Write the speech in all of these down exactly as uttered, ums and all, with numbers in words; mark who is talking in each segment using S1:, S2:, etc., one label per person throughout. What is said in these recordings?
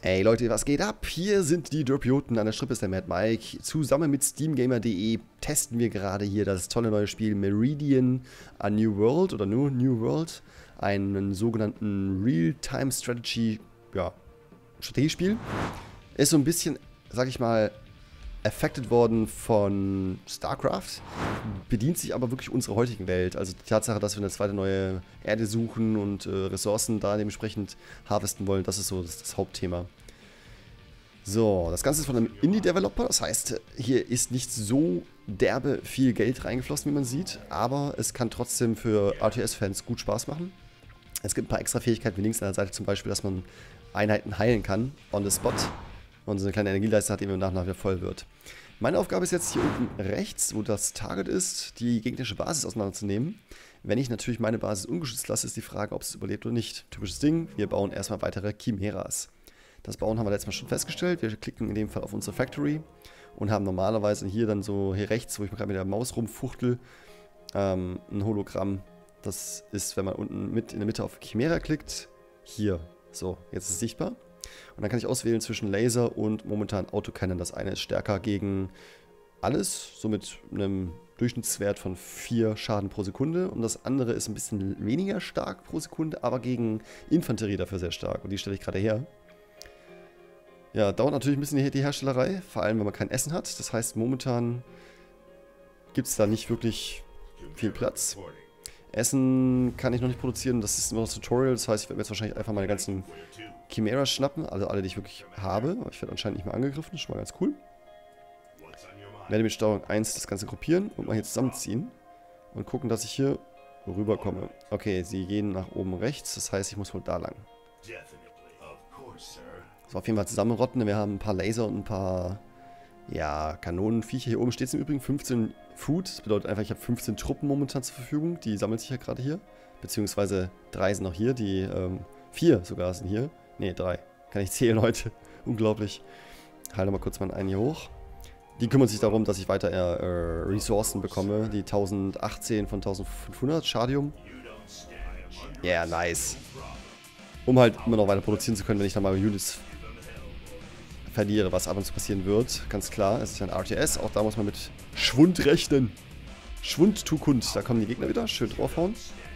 S1: Hey Leute, was geht ab? Hier sind die Derpioten, an der Strippe ist der Mad Mike. Zusammen mit steamgamer punkt de testen wir gerade hier das tolle neue Spiel Meridian A New World oder nur New World. Einen sogenannten Real-Time Strategy, ja, Strategiespiel. Ist so ein bisschen, sag ich mal, affected worden von StarCraft, bedient sich aber wirklich unserer heutigen Welt. Also die Tatsache, dass wir eine zweite neue Erde suchen und äh, Ressourcen da dementsprechend harvesten wollen, das ist so das, das Hauptthema. So, das Ganze ist von einem Indie-Developer, das heißt, hier ist nicht so derbe viel Geld reingeflossen, wie man sieht, aber es kann trotzdem für R T S-Fans gut Spaß machen. Es gibt ein paar extra Fähigkeiten, wie links an der Seite zum Beispiel, dass man Einheiten heilen kann, on the spot. Und so eine kleine Energieleiste hat, die nach und nach wieder voll wird. Meine Aufgabe ist jetzt hier unten rechts, wo das Target ist, die gegnerische Basis auseinanderzunehmen. Wenn ich natürlich meine Basis ungeschützt lasse, ist die Frage, ob es überlebt oder nicht. Typisches Ding, wir bauen erstmal weitere Chimeras. Das Bauen haben wir letztes Mal schon festgestellt. Wir klicken in dem Fall auf unsere Factory und haben normalerweise hier dann so hier rechts, wo ich gerade mit der Maus rumfuchtel, ähm, ein Hologramm. Das ist, wenn man unten mit in der Mitte auf Chimera klickt, hier. So, jetzt ist es sichtbar. Und dann kann ich auswählen zwischen Laser und momentan Autocannon. Das eine ist stärker gegen alles, so mit einem Durchschnittswert von vier Schaden pro Sekunde. Und das andere ist ein bisschen weniger stark pro Sekunde, aber gegen Infanterie dafür sehr stark. Und die stelle ich gerade her. Ja, dauert natürlich ein bisschen die Herstellerei, vor allem wenn man kein Essen hat. Das heißt, momentan gibt es da nicht wirklich viel Platz. Essen kann ich noch nicht produzieren, das ist nur das Tutorial. Das heißt, ich werde mir jetzt wahrscheinlich einfach meine ganzen Chimeras schnappen, also alle, die ich wirklich habe. Aber ich werde anscheinend nicht mehr angegriffen, das ist schon mal ganz cool. Ich werde mit Steuerung eins das Ganze gruppieren und mal hier zusammenziehen. Und gucken, dass ich hier rüberkomme. Okay, sie gehen nach oben rechts, das heißt, ich muss wohl da lang. So, auf jeden Fall zusammenrotten. Wir haben ein paar Laser und ein paar, ja, Kanonenviecher. Hier oben steht es im Übrigen fünfzehn Food. Das bedeutet einfach, ich habe fünfzehn Truppen momentan zur Verfügung. Die sammeln sich ja gerade hier. Beziehungsweise drei sind noch hier. Die, ähm, vier sogar sind hier. Ne, drei. Kann ich zählen heute. Unglaublich. Halte mal kurz mal einen hier hoch. Die kümmern sich darum, dass ich weiter äh, Ressourcen bekomme. Die tausendachtzehn von eintausendfünfhundert Schadium. Ja, yeah, nice. Um halt immer noch weiter produzieren zu können, wenn ich dann mal Units verliere, was ab und zu passieren wird. Ganz klar, es ist ein R T S. Auch da muss man mit Schwund rechnen. Schwund tu kund. Da kommen die Gegner wieder. Schön draufhauen.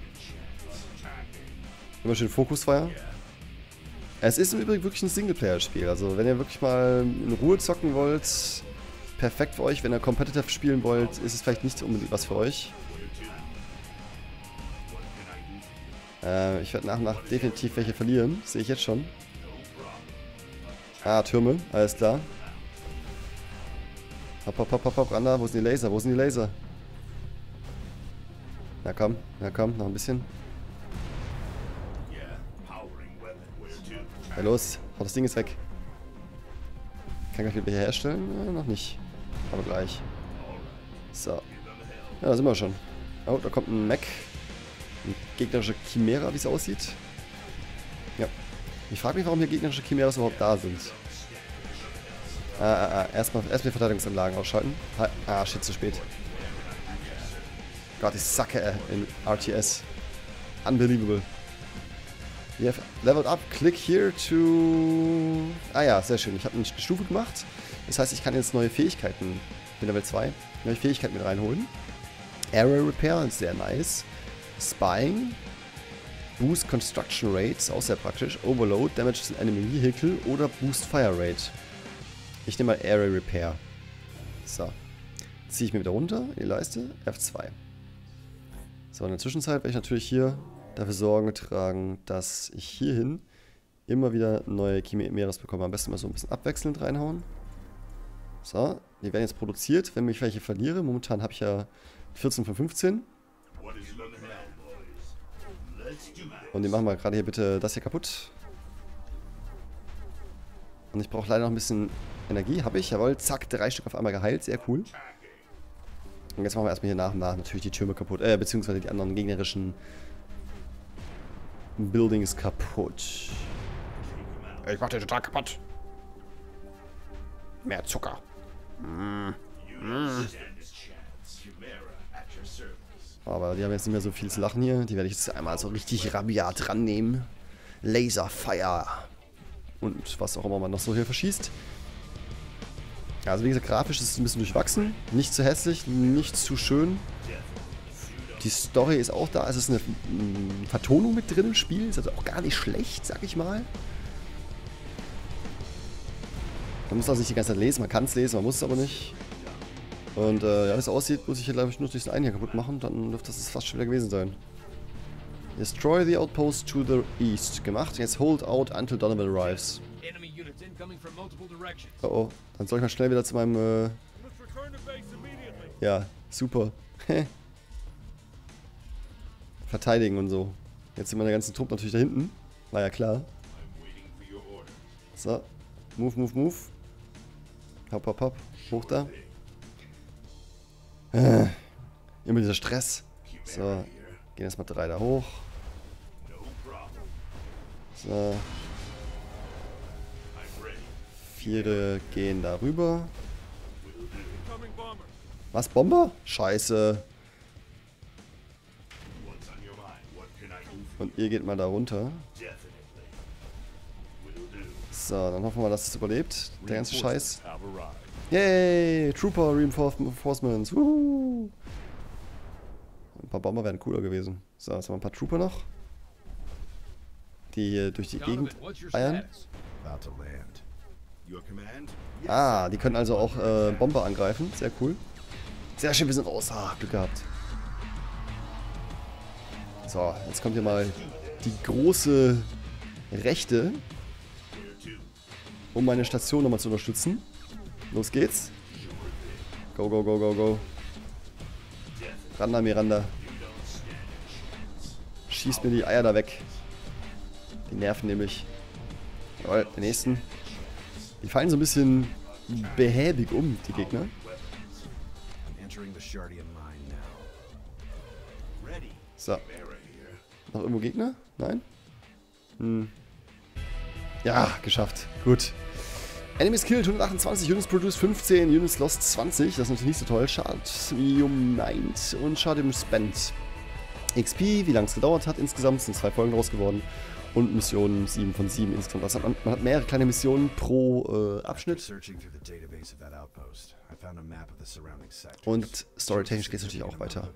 S1: Immer schön Fokusfeuer. Es ist im Übrigen wirklich ein Singleplayer-Spiel. Also wenn ihr wirklich mal in Ruhe zocken wollt, perfekt für euch. Wenn ihr competitive spielen wollt, ist es vielleicht nicht unbedingt was für euch. Äh, ich werde nach und nach definitiv welche verlieren. Sehe ich jetzt schon. Ah, Türme. Alles klar. Hopp, hopp, hopp, hopp, hopp. Randa, wo sind die Laser? Wo sind die Laser? Na komm, na komm, noch ein bisschen. Ja, los, hau das Ding ist weg. Kann ich gleich wieder herstellen? Ja, noch nicht. Aber gleich. So. Ja, da sind wir schon. Oh, da kommt ein Mech. Ein gegnerischer Chimera, wie es aussieht. Ja. Ich frage mich, warum hier gegnerische Chimeras überhaupt da sind. Ah, ah, ah. Erstmal erst die Verteidigungsanlagen ausschalten. Ah, shit, zu spät. Gott, ich sacke äh, in R T S. Unbelievable. We have leveled up. Click here to... Ah ja, sehr schön. Ich habe eine Stufe gemacht. Das heißt, ich kann jetzt neue Fähigkeiten, in Level zwei, neue Fähigkeiten mit reinholen. Area Repair, ist sehr nice. Spying. Boost Construction Rates, auch sehr praktisch. Overload, Damage to Enemy Vehicle oder Boost Fire Rate. Ich nehme mal Area Repair. So. Ziehe ich mir wieder runter in die Leiste. F zwei. So, in der Zwischenzeit werde ich natürlich hier dafür Sorgen tragen, dass ich hierhin immer wieder neue Chimeras bekomme. Am besten mal so ein bisschen abwechselnd reinhauen. So, die werden jetzt produziert, wenn ich welche verliere. Momentan habe ich ja vierzehn von fünfzehn. Und die machen wir gerade hier bitte das hier kaputt. Und ich brauche leider noch ein bisschen Energie. Habe ich, jawohl. Zack, drei Stück auf einmal geheilt. Sehr cool. Und jetzt machen wir erstmal hier nach und nach natürlich die Türme kaputt. Äh, beziehungsweise die anderen gegnerischen Buildings kaputt. Ich mach den total kaputt. Mehr Zucker. Mm. Mm. Aber die haben jetzt nicht mehr so viel zu lachen hier. Die werde ich jetzt einmal so richtig rabiat rannehmen. Laserfire. und was auch immer man noch so hier verschießt. Ja, also wie gesagt, grafisch ist es ein bisschen durchwachsen. Nicht zu hässlich, nicht zu schön. Die Story ist auch da. Es ist eine mh, Vertonung mit drin im Spiel. Ist also auch gar nicht schlecht, sag ich mal. Man muss also nicht die ganze Zeit lesen. Man kann es lesen, man muss es aber nicht. Und äh, ja, wie es aussieht, muss ich hier, glaube ich, nur diesen einen hier kaputt machen. Dann dürfte das fast schon wieder gewesen sein. Destroy the outpost to the east. Gemacht. Jetzt hold out until Donovan arrives. Oh oh. Dann soll ich mal schnell wieder zu meinem... Äh ja, super. Verteidigen und so. Jetzt sind meine ganzen Truppen natürlich da hinten. War ja klar. So. Move, move, move. Hopp, hopp, hopp. Hoch da. Äh. Immer dieser Stress. So. Gehen erstmal drei da hoch. So. Viere gehen da rüber. Was? Bomber? Scheiße. Und ihr geht mal da runter. So, dann hoffen wir, dass es überlebt. Der ganze Scheiß. Yay! Trooper Reinforcements. Wuhu. Ein paar Bomber wären cooler gewesen. So, jetzt haben wir ein paar Trooper noch. Die hier durch die Gegend eiern. Ah, die können also auch äh, Bomber angreifen. Sehr cool. Sehr schön, wir sind raus. Ah, Glück gehabt. So, jetzt kommt hier mal die große Rechte, um meine Station nochmal zu unterstützen. Los geht's. Go, go, go, go, go. Randa, Miranda. Schießt mir die Eier da weg. Die nerven nämlich. Jawohl, den nächsten. Die fallen so ein bisschen behäbig um, die Gegner. So. Noch irgendwo Gegner? Nein? Hm. Ja, geschafft. Gut. Enemies killed hundertachtundzwanzig, Units produced fünfzehn, Units lost zwanzig. Das ist natürlich nicht so toll. Shadium Mind und Shadium Spent. X P, wie lange es gedauert hat insgesamt, sind zwei Folgen draus geworden. Und Missionen sieben von sieben insgesamt. Also man, man hat mehrere kleine Missionen pro äh, Abschnitt. Und storytechnisch geht es natürlich auch weiter.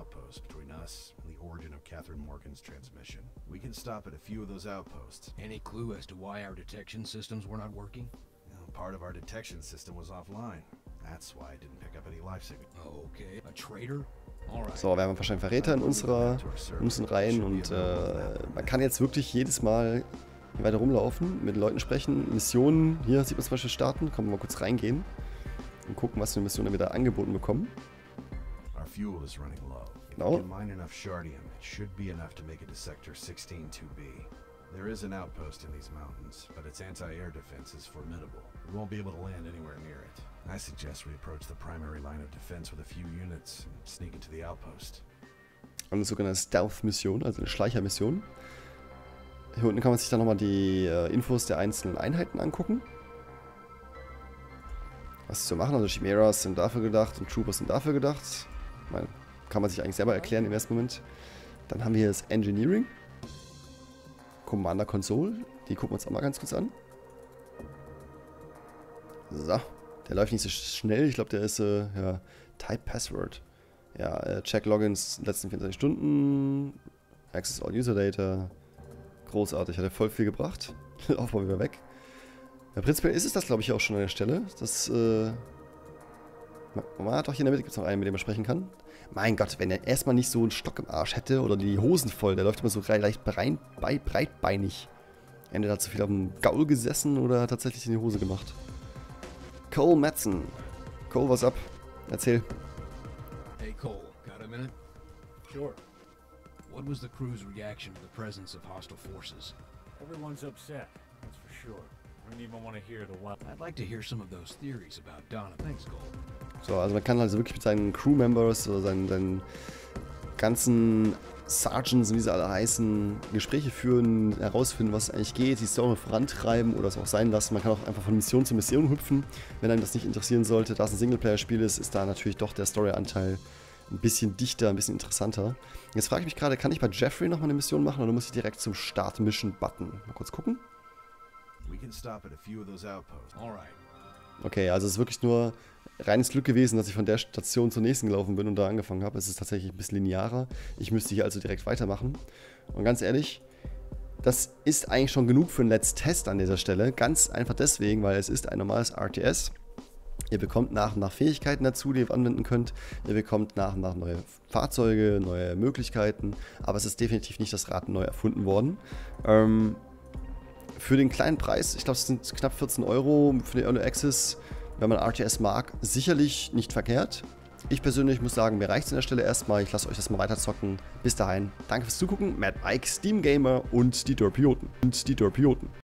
S2: Catherine Morgan's transmission. We can stop at a few of those outposts.
S3: Any clue as to why our detection systems were not working?
S2: Well, part of our detection system was offline. That's why I didn't pick up any life signal.
S3: Oh, okay. A traitor? All right.
S1: So, wir haben wahrscheinlich Verräter in unserer in unseren Reihen und äh, man kann jetzt wirklich jedes Mal hier weiter rumlaufen, mit den Leuten sprechen, Missionen, hier sieht man zum Beispiel starten, können wir mal kurz reingehen und gucken, was für eine Mission wir wieder angeboten bekommen.
S2: Our fuel is running low.
S1: Genau.
S2: If we can mine enough Shardium, it should be enough to make it to Sector sixteen two B. There is an outpost in these mountains, but its anti-air defense is formidable. We won't be able to land anywhere near it. I suggest we approach the primary line of defense with a few units and sneak into the outpost.
S1: Eine sogenannte Stealth-Mission, also eine Schleicher-Mission. Hier unten kann man sich dann nochmal die äh, Infos der einzelnen Einheiten angucken. Was sie so machen, also Chimeras sind dafür gedacht und Troopers sind dafür gedacht. Ich meine, kann man sich eigentlich selber erklären im ersten Moment. Dann haben wir hier das Engineering. Commander Console. Die gucken wir uns auch mal ganz kurz an. So. Der läuft nicht so schnell. Ich glaube, der ist, äh, ja, Type Password. Ja, äh, Check Logins letzten vierundzwanzig Stunden. Access All User Data. Großartig. Hat er voll viel gebracht. Aufbau wieder weg. Ja, prinzipiell ist es das, glaube ich, auch schon an der Stelle. Das, äh... Man hat doch hier in der Mitte gibt es noch einen, mit dem man sprechen kann. Mein Gott, wenn er erstmal nicht so einen Stock im Arsch hätte oder die Hosen voll, der läuft immer so leicht brein, breitbeinig. Entweder hat zu viel auf dem Gaul gesessen oder hat tatsächlich in die Hose gemacht. Cole Madsen. Cole, was ab? Erzähl.
S3: Hey Cole, got a minute?
S4: Sure.
S3: What was the crew's reaction to the presence of hostile forces?
S4: Everyone's upset, that's for sure. I don't even want to hear the one.
S3: I'd like to hear some of those theories about Donna. Thanks, Cole.
S1: So, also man kann also wirklich mit seinen Crewmembers oder seinen, seinen ganzen Sergeants, wie sie alle heißen, Gespräche führen, herausfinden, was eigentlich geht, die Story vorantreiben oder es auch sein lassen. Man kann auch einfach von Mission zu Mission hüpfen, wenn einem das nicht interessieren sollte. Da es ein Singleplayer-Spiel ist, ist da natürlich doch der Story-Anteil ein bisschen dichter, ein bisschen interessanter. Jetzt frage ich mich gerade, kann ich bei Jeffrey nochmal eine Mission machen oder muss ich direkt zum Start-Mission-Button? Mal kurz gucken.
S2: We can stop at a few of those outposts.
S3: All right.
S1: Okay, also es ist wirklich nur reines Glück gewesen, dass ich von der Station zur nächsten gelaufen bin und da angefangen habe. Es ist tatsächlich ein bisschen linearer. Ich müsste hier also direkt weitermachen. Und ganz ehrlich, das ist eigentlich schon genug für einen Let's Test an dieser Stelle. Ganz einfach deswegen, weil es ist ein normales R T S. Ihr bekommt nach und nach Fähigkeiten dazu, die ihr anwenden könnt. Ihr bekommt nach und nach neue Fahrzeuge, neue Möglichkeiten. Aber es ist definitiv nicht das Rad neu erfunden worden. Ähm, für den kleinen Preis, ich glaube es sind knapp vierzehn Euro für den Early Access, wenn man R T S mag, sicherlich nicht verkehrt. Ich persönlich muss sagen, mir reicht es an der Stelle erstmal. Ich lasse euch das mal weiter zocken. Bis dahin, danke fürs Zugucken. Mad Mike, Steam Gamer und die Derpioten. Und die Derpioten.